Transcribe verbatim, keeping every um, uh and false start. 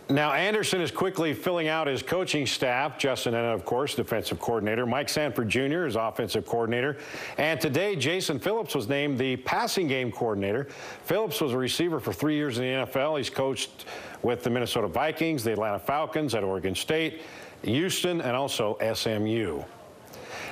Now, Andersen is quickly filling out his coaching staff. Justin Enna, of course, defensive coordinator. Mike Sanford Junior is offensive coordinator. And today, Jason Phillips was named the passing game coordinator. Phillips was a receiver for three years in the N F L. He's coached with the Minnesota Vikings, the Atlanta Falcons, at Oregon State, Houston, and also S M U.